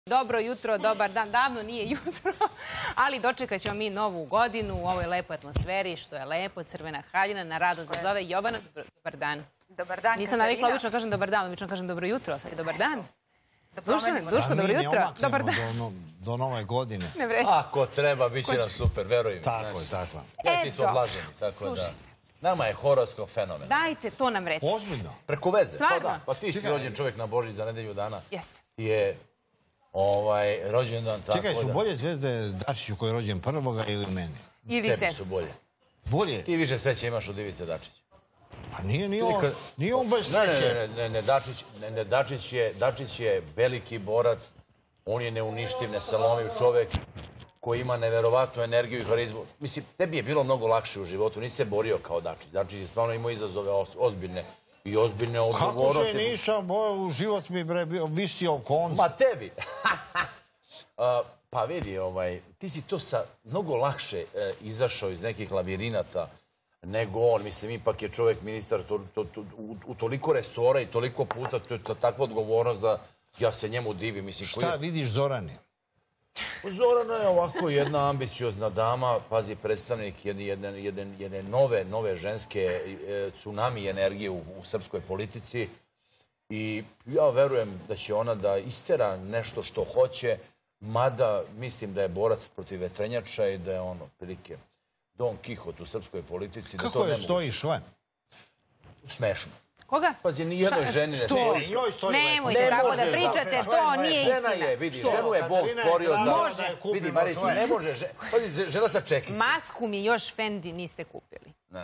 Dobro jutro, dobar dan. Davno nije jutro, ali dočekat ćemo mi novu godinu u ovoj lepoj atmosferi, što je lepo, crvena haljina, na radost da zove Jovana. Dobar dan. Dobar dan, Nisam navikla, obično kažem dobar dan, obično kažem dobro jutro, sad je dobar dan. Duško, dobro jutro. Dobar dan. Do nove godine. Ako treba, bit će nam super, verujem. Tako je, tako. Neki smo blaženi, tako da. Nama je horoskop fenomen. Dajte, to nam recite. Ozbiljno? Preko veze. Stvarno? Pa ti si rođen čovjek na Božić za nedelju dana. Jeste. Ti je rođendan tako da... Čekaj, su bolje zvezde Dačiću koji je rođen prvoga ili meni? Ili se. Tebi su bolje. Bolje? Ti više sreće imaš od Ivice Dačića. Pa nije on bez sreće. Ne, Dačić je veliki borac, on je neuništiv, nesalomiv čovjek koji ima neverovatnu energiju i harizmu. Mislim, tebi je bilo mnogo lakše u životu, nisi se borio kao Dačić. Dačić je stvarno imao izazove ozbiljne i ozbiljne odgovornosti. Kako se nisam, u život mi visio konc. Ma tebi! Pa vidi, ti si to mnogo lakše izašao iz nekih lavirinata nego on. Mislim, ipak je čovjek ministar u toliko resora i toliko puta, to je takva odgovornost da ja se njemu divim. Šta vidiš Zorani? Zorana je ovako jedna ambiciozna dama, pazi, predstavnik jedne nove ženske tsunami energije u srpskoj politici i ja verujem da će ona da istera nešto što hoće, mada mislim da je borac protiv vetrenjača i da je on otprilike Don Kihot u srpskoj politici. Kako je stojiš, Len? Smešno. Koga? Pazi, nijednoj ženi ne stoji. Nemojte tako da pričate, to nije istina. Žena je, vidi, ženu je Bog stvorio za... Može. Vidi, Marić, ne može, pazi, žena sa čekić. Masku mi još Fendi niste kupili. Ne.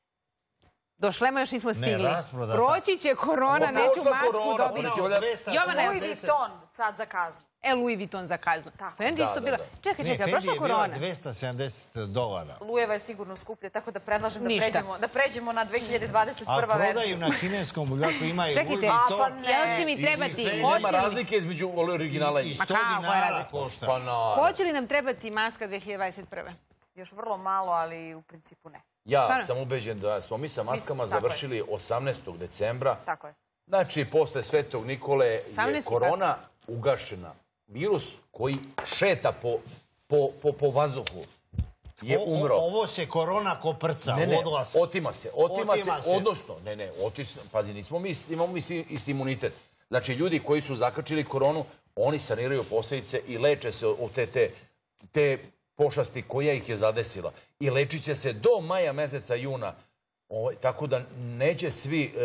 Došlemo, još nismo stigli. Proći će korona, neću masku dobiti. Louis Vuitton sad za kaznu. Louis Vuitton za kaznu. Fendi isto bila... Čekaj, prošla korona. Fendi je bila $270. Lujeva je sigurno skuplja, tako da predlažem da pređemo na 2021. A verziju. prodaju na kineskom buljaku, ima i Louis Čekajte, Vuitton. jel će mi trebati... Nema razlike između originala i... I 100 dinara košta. Hoće li nam trebati maska 2021. Još vrlo malo, ali u principu ne. Ja sam ubeđen da smo mi sa maskama završili 18. decembra. Tako je. Znači, posle Svetog Nikole je korona ugašena. Virus koji šeta po vazduhu je umro. Ovo se korona koprca. Ne, otima se. Odnosno, pazi, imamo mi isti imunitet. Znači, ljudi koji su zakačili koronu, oni saniraju posljedice i leče se od te pošasti koja ih je zadesila. I lečit će se do maja meseca, juna. Tako da neće svi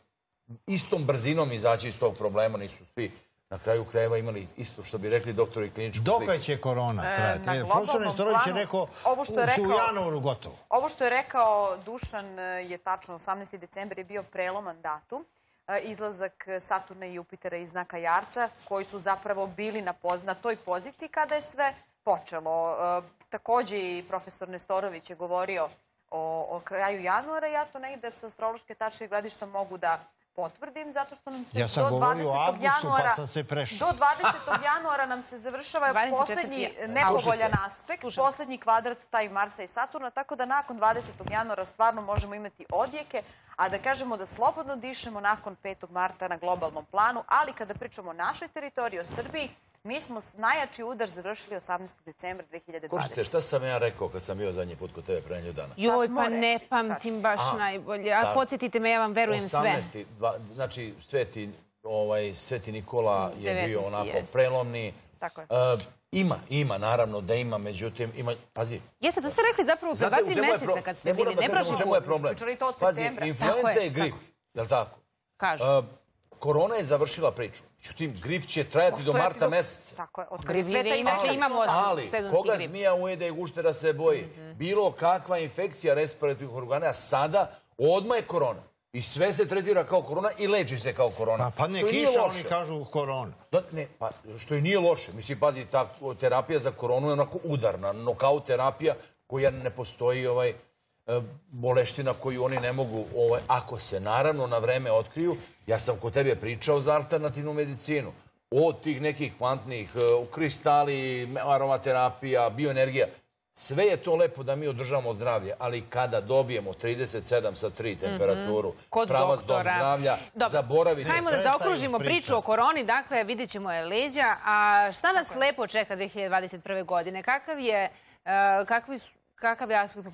istom brzinom izaći iz tog problema, nisu svi na kraju krajeva imali isto što bi rekli doktori kliničku sliku. Dokle će korona trajati? Profesor Nestorović je rekao su u januaru gotovo. Ovo što je rekao Dušan je tačno. 18. decembar je bio preloman datum. Izlazak Saturna i Jupitera iz znaka Jarca, koji su zapravo bili na toj poziciji kada je sve počelo. Također i profesor Nestorović je govorio o kraju januara. Ja to negde sa astrološke tačke gledišta mogu da potvrdim, zato što nam se ja sam govorio o avgustu, pa sam se prešao. Do 20. januara nam se završava poslednji nepovoljan aspekt, poslednji kvadrat taj Marsa i Saturna, tako da nakon 20. januara stvarno možemo imati odjeke, a da kažemo da slobodno dišemo nakon 5. marta na globalnom planu, ali kada pričamo o našoj teritoriji, o Srbiji, mi smo najjači udar završili 18. decembra 2020. Košite, šta sam ja rekao kad sam bio zadnji put kod tebe pre nedelju dana? Joj, pa ne pamtim baš najbolje. A podsjetite me, ja vam verujem sve. Znači, Sveti Nikola je bio onako prelomni. Tako je. Ima, naravno da ima, međutim, pazi. Jeste, to ste rekli zapravo pre 2-3 meseca kad ste bili, ne prošli put. Čemu je problem? Pazi, influenza je grip, je li tako? Kažu. Korona je završila priču. Međutim, grip će trajati do marta meseca. Tako je. Gripe inače imamo ali, sezonski grip. koga zmija ujede i guštera se boji. Bilo kakva infekcija respiratornih organa, sada odmah je korona. I sve se tretira kao korona i leči se kao korona. Pa ne kiša, oni kažu korona. Ne, pa što i nije loše. Mislim, pazi, ta terapija za koronu je onako udarna. Nokaut terapija koja ne postoji boleština koju oni ne mogu, ako se naravno na vreme otkriju. Ja sam kod tebe pričao za alternativnu medicinu. Od tih nekih kvantnih kristali, aromaterapija, bioenergija. Sve je to lepo da mi održavamo zdravlje, ali kada dobijemo 37 sa 3 temperaturu, pravac dom zdravlja, zaboravite. Hajmo da zaokružimo priču o koroni, dakle vidjet ćemo je leđa. A šta nas lepo čeka 2021. godine? Kakav je aspekt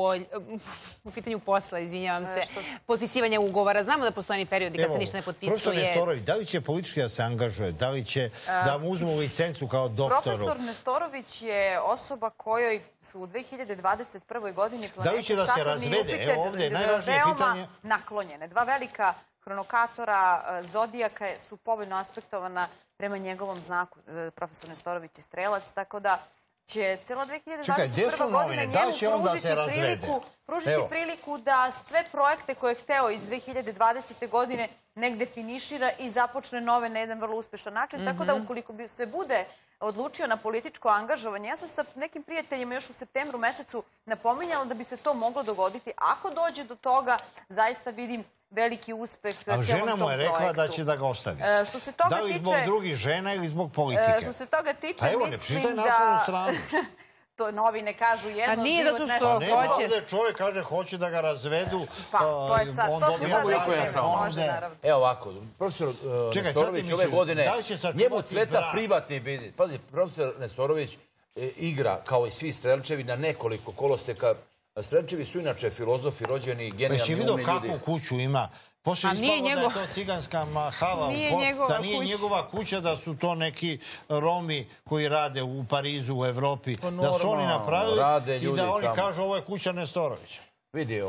po pitanju posla, izvinjavam se, potpisivanja ugovora? Znamo da postoje periodi kad se ništa ne potpisuje. Profesor Nestorović, da li će politički da se angažuje? Da li će da mu uzmu licencu kao doktoru? Profesor Nestorović je osoba kojoj su u 2021. godini planete Saturn i Jupiter veoma naklonjene. Dva velika hronokatora Zodijaka su povoljno aspektovana prema njegovom znaku. Profesor Nestorović je strelac, tako da će cijela 2021. godina njemu pružiti priliku da sve projekte koje je hteo iz 2020. godine negde finišira i započne nove na jedan vrlo uspešan način. Tako da ukoliko bi se bude odlučio na političko angažovanje, ja sam sa nekim prijateljima još u septembru mesecu napominjala da bi se to moglo dogoditi. Ako dođe do toga, zaista vidim veliki uspeh cijelom tom projektu. A žena mu je rekla da će da ga ostavi. Da li zbog drugih žena ili zbog politike? Što se toga tiče, mislim da... A evo, ne čitaj naslovnu stranu. To novine kažu jedno, život nešto. A nije zato što hoće. Ovdje čovjek kaže hoće da ga razvedu. Pa, to je sad, to se sad neće, može naravno. Evo ovako, profesor Nestorović ove godine, njemu cveta privatni biznis. Pazi, profesor Nestorović igra, kao i svi strelčevi, na nekoliko koloseka. Strelčevi su inače filozofi, rođeni, genijalni, umni ljudi. Kakvu kuću ima? Poslije ispalo da je to ciganska hala, da nije njegova kuća, da su to neki Romi koji rade u Parizu, u Evropi, da su oni napravili i da oni kažu ovo je kuća Nestorovića. Vidi,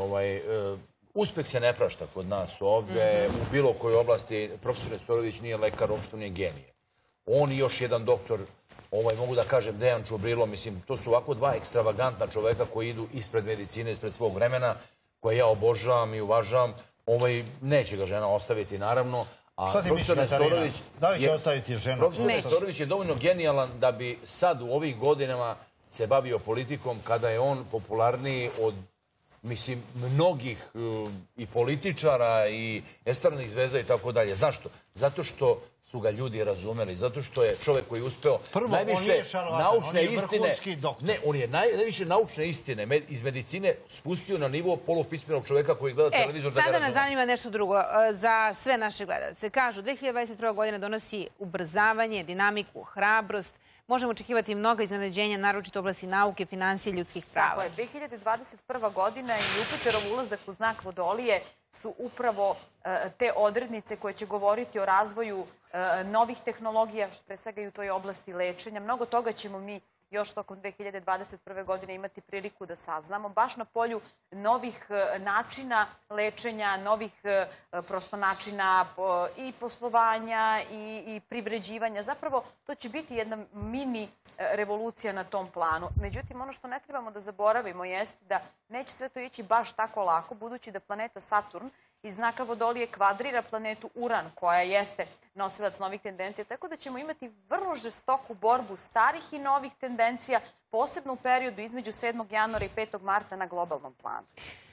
uspeh se ne prašta kod nas ovdje, u bilo kojoj oblasti. Profesor Nestorović nije lekar, uopšte nije genije. On i još jedan doktor, mogu da kažem Dejan Čubrilo, mislim, to su ovako dva ekstravagantna čoveka koji idu ispred medicine, ispred svog vremena, koje ja obožavam i uvažavam. Neće ga žena ostaviti, naravno. Šta ti misliš, Katarina? Da li će ostaviti ženu? Profesor Nestorović je dovoljno genijalan da bi sad u ovih godinama se bavio politikom kada je on popularniji od, mislim, mnogih i političara i estradnih zvezda i tako dalje. Zašto? Zato što su ga ljudi razumeli, zato što je čovjek koji je uspeo najviše naučne istine... Ne, on je najviše naučne istine iz medicine spustio na nivo polupismenog čovjeka koji gleda televizor. Sada nas zanima nešto drugo za sve naše gledalce. Kažu, 2021. godina donosi ubrzavanje, dinamiku, hrabrost. Možemo očekivati mnoga iznenađenja, naročito u oblasti nauke, financije i ljudskih prava. Tako je, 2021. godina i Jupiterov ulazak u znak Vodolije su upravo te odrednice koje će govoriti o razvoju novih tehnologija, pre svega i u toj oblasti lečenja. Mnogo toga ćemo mi još tokom 2021. godine imati priliku da saznamo. Baš na polju novih načina lečenja, novih prosto načina i poslovanja i privređivanja. Zapravo, to će biti jedna mini revolucija na tom planu. Međutim, ono što ne trebamo da zaboravimo jeste da neće sve to ići baš tako lako, budući da planeta Saturn iz znaka Vodolije kvadrira planetu Uran, koja jeste nosilac novih tendencija, tako da ćemo imati vrlo žestoku borbu starih i novih tendencija, posebno u periodu između 7. januara i 5. marta na globalnom planu.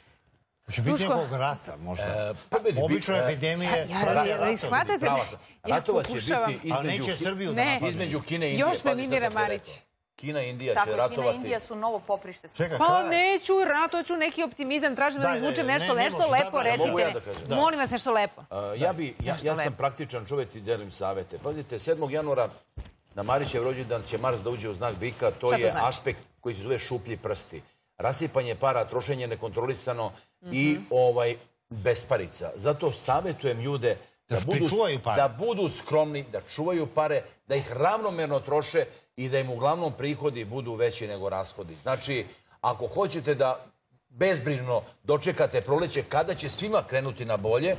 Će biti nekog rata, možda. Obično epidemije... Ratova će biti između Kine i Indije. Još me minira Marić. Kina i Indija će ratovati. Kina i Indija su novo poprište. Pa neću ratovati, neki optimizam, tražim da izvučem nešto lepo, recite. Molim vas nešto lepo. Ja sam praktičan čovjek i delim savete. Pazite, 7. januara na Marićev rođendan će Mars da uđe u znak bika. To je aspekt koji se zove šuplji prsti. Rasipanje para, trošenje nekontrolisano i besparica. Zato savjetujem ljude da budu skromni, da čuvaju pare, da ih ravnomerno troše i da im uglavnom prihodi budu veći nego rashodi. Znači, ako hoćete da bezbrižno dočekate proleće, kada će svima krenuti na bolje,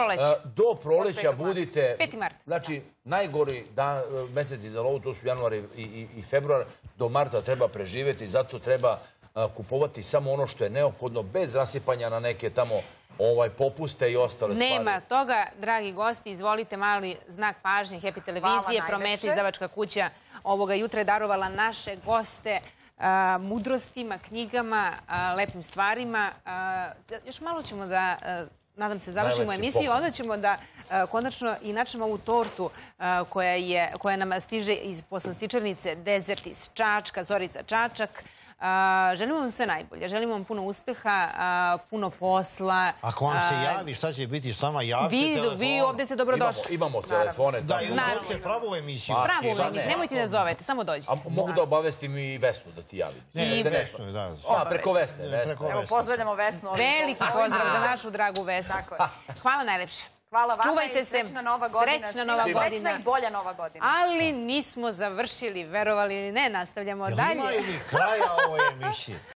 do proleća budite... 5. mart. Znači, najgori meseci za lovu, to su januar i februar, do marta treba preživjeti, zato treba kupovati samo ono što je neophodno, bez rasipanja na neke tamo popuste i ostale stvari. Nema toga, dragi gosti, izvolite mali znak pažnje Happy televizije. Prometa izdavačka kuća ovoga jutra je darovala naše goste mudrostima, knjigama, lepim stvarima. Još malo ćemo da, nadam se, završimo emisiju, onda ćemo da konačno i načnemo ovu tortu koja nam stiže iz poslastičarnice Desert iz Čačka, Zorica Čačak. Želimo vam sve najbolje. Želimo vam puno uspeha, puno posla. Ako vam se javi, šta će biti s vama? Javite telefon. Vi ovdje ste dobrodošli. Imamo telefone. Da, i uđete pravu emisiju. Pravu emisiju. Nemojte da zovete, samo dođite. Mogu da obavestim i Vesnu da ti javim. Ne, Vesnu, da. Preko Vesne. Evo, pozdravljamo Vesnu. Veliki pozdrav za našu dragu Vesnu. Hvala najlepše. Hvala vama i srećna Nova godina. Srećna i bolja Nova godina. Ali nismo završili, verovali ili ne, nastavljamo dalje. Imaju li kraja ovoj emisiji?